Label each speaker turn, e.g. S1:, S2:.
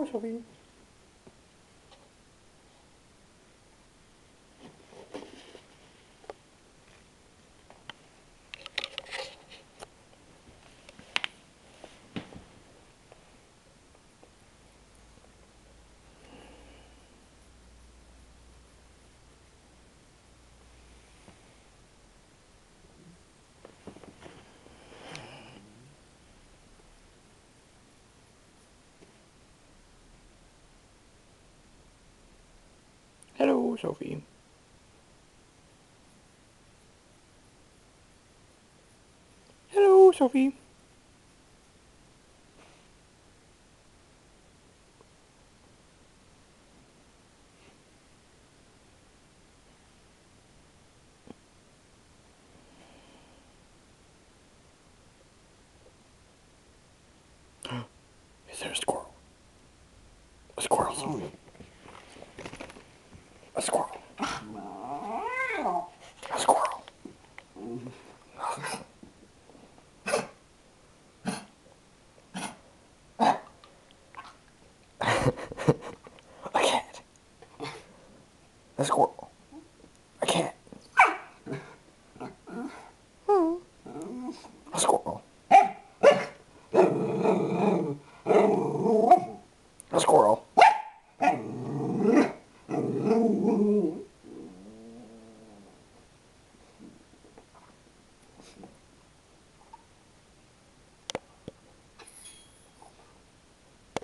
S1: Hello, Sophie. Hello, Sophie. Hello, Sophie. Is there a squirrel? A squirrel. A squirrel. A squirrel. A cat. A squirrel. A cat. A squirrel. A squirrel.